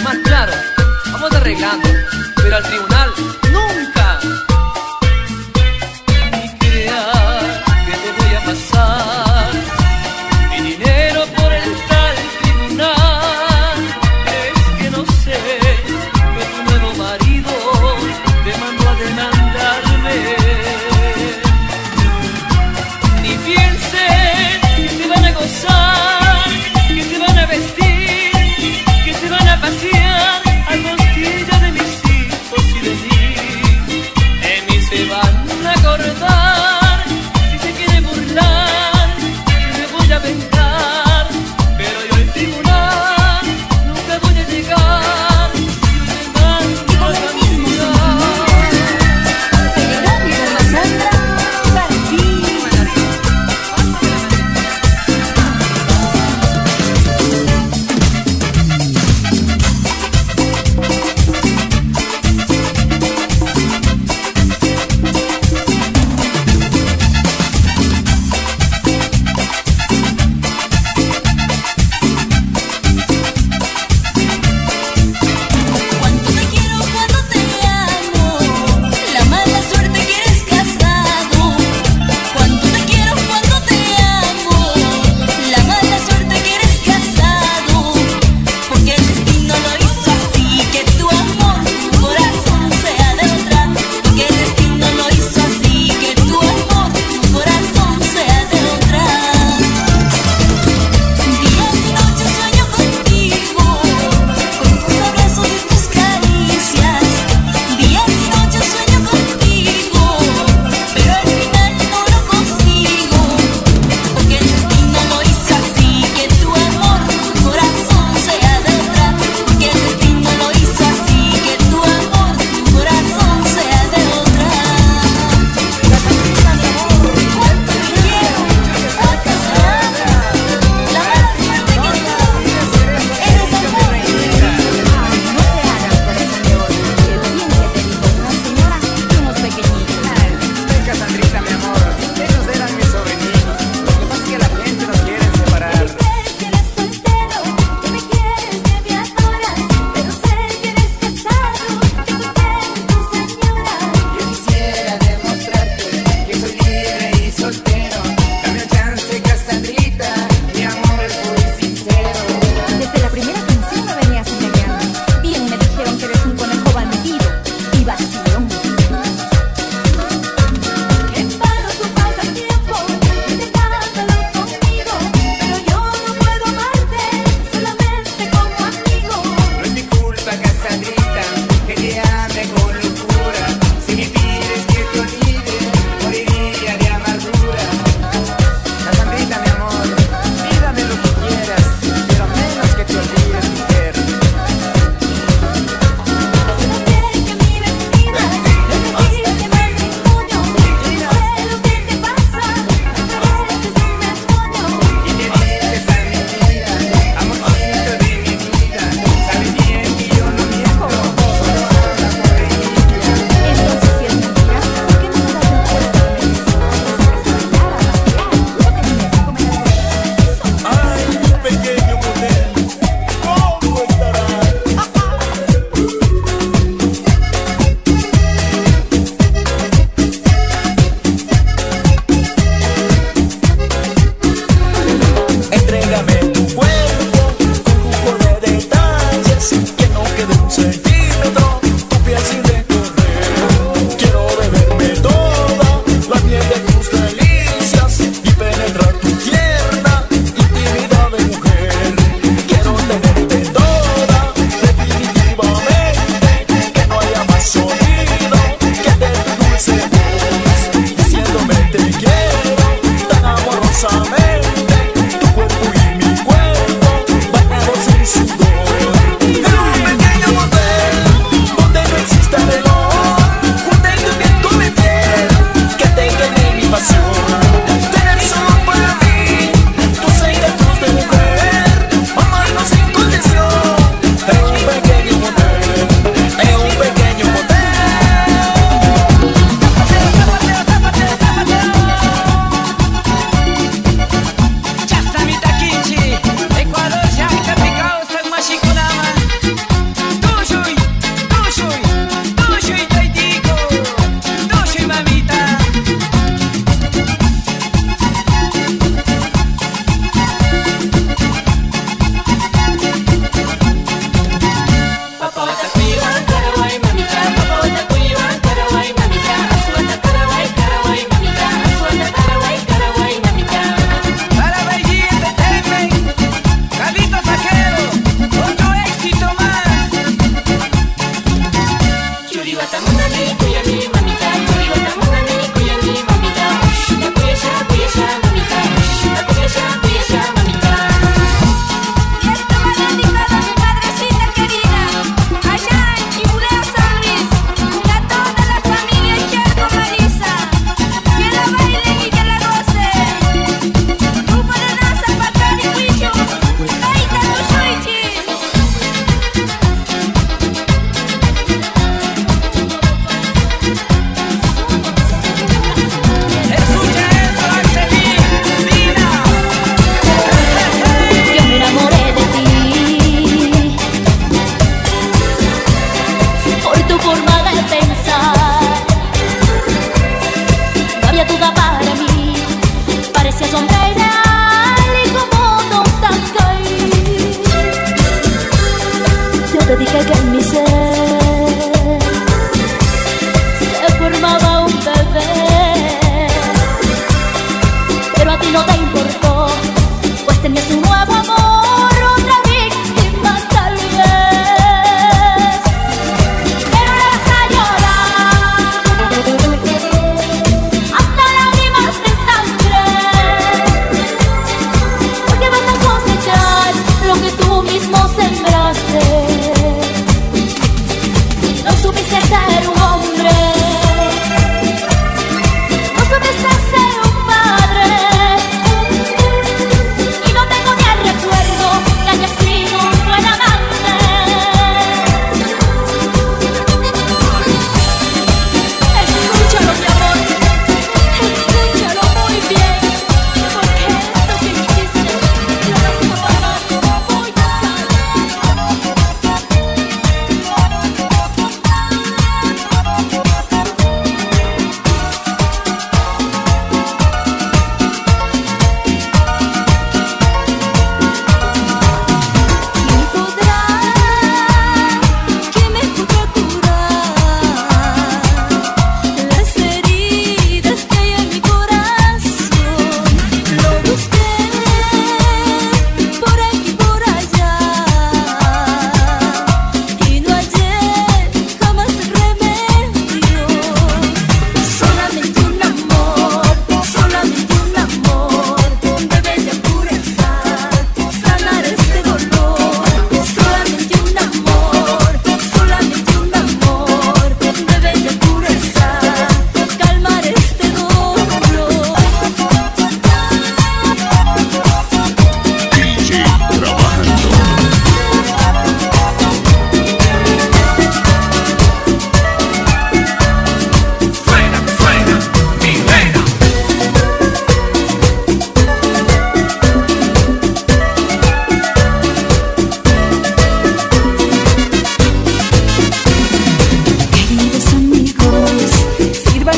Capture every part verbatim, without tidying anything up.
más claro. Vamos arreglando, pero al tribunal nunca. Ni creas que te voy a pasar mi dinero por el tal tribunal. Es que no sé que tu nuevo marido te mandó a demandarme. Ni pienses que se van a gozar, que se van a vestir, que se van a pasear a costilla de mis hijos y de mí. De mí se van a acordar, si se quiere burlar, yo me voy a vengar, pero yo al tribunal nunca voy a llegar. Yo te mando a cambiar. Sandra, para ti. Cuánto te quiero, cuánto te amo. La mala suerte que eres casado. Cuánto te quiero, cuánto te amo. La mala suerte que eres casado. Porque el destino lo hizo así, que tu amor, tu corazón sea de otra. Porque el destino lo hizo así, que tu amor, tu corazón sea de otra. Día y noche sueño contigo, con tus abrazos y tus caricias. Día y noche sueño contigo, pero al final no lo consigo. Porque el destino lo hizo así, que tu amor, tu corazón sea de otra. Porque el destino lo hizo así, que tu amor, tu corazón sea de otra. Cuánto te quiero, cuánto te amo. La mala suerte que tú eres amor. No te hagas corazón de oro, que bien que te dijo una señora y unos pequeñitos. Venga, Sandrita, mi amor, ellos eran mis sobrinitos. Lo que pasa es que la gente nos quiere separar. Sé que eres soltero, que me quieres, que me adoras, pero sé que eres casado, que tú tienes tu señora. Yo quisiera demostrarte que soy libre y soltero. Dame un chance, Cassandrita, mi amor puro y sincero. Desde la primera canción me venías engañando. Bien me dijeron que eres un conejo bandido y vacilón. En vano tu pasatiempo, intentándolo conmigo, pero yo no puedo amarte solamente como amigo. No es mi culpa, Cassandrita, que te ame con locura. Si me pides que te olvide, moriría de amargura. Cassandrita, mi amor, pídame lo que quieras, pero menos que te olvides, mujer. Si no quieres que mi vecina le quite matrimonio, yo sé lo que te pasa, pareces un demonio. Y te dices a mi vida, amorcito de mi vida, sabes bien que yo no miento, solo habla por ella. Entonces, si es mentira, ¿por qué no me das un cuerpo de medicina? Para que se bailar, a vacilar. Yo te quiero comer algo. Ay, pequeño motel, ¿cómo estarás? Entrégame tu cuerpo con lujo de detalles, que no quede un centímetro, tu piel sin recorrer. Quiero beberme toda la miel de tus delicias y penetrar tu tierna intimidad de mujer. Quiero tenerte toda, definitivamente, que no haya más sonido que de tu dulce voz, diciéndome te quiero tan amorosamente. Tu cuerpo y mi cuerpo bañados en sudor. En un pequeño motel.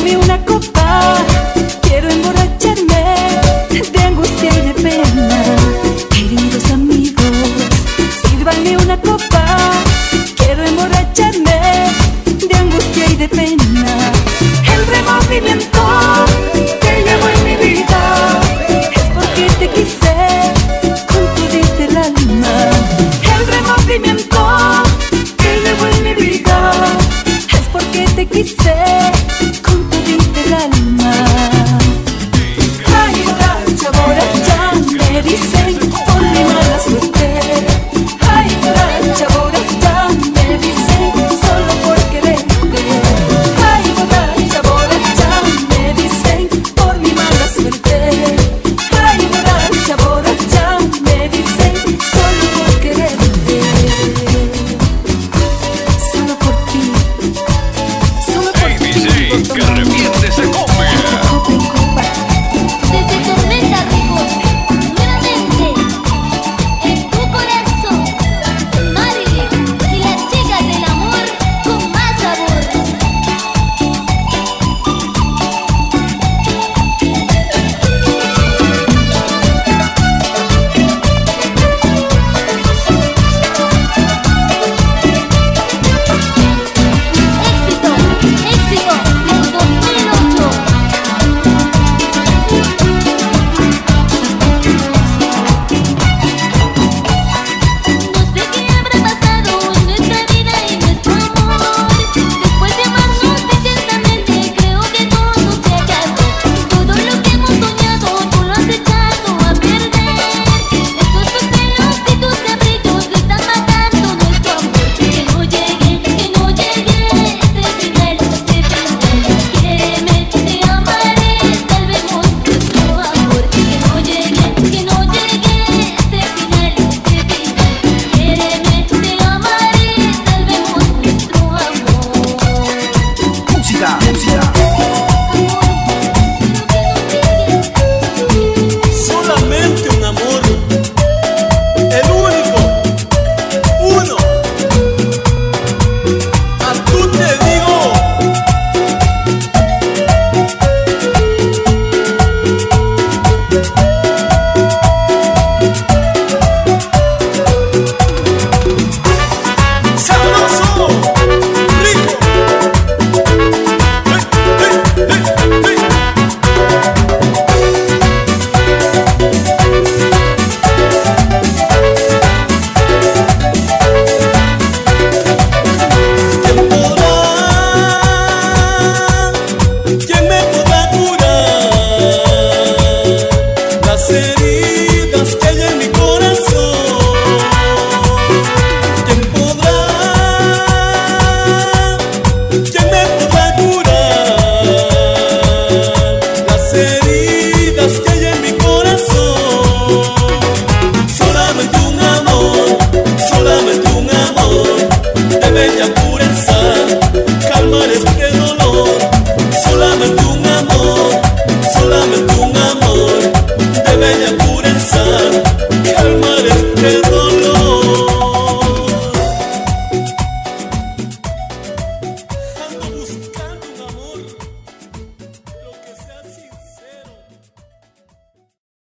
Dame una copa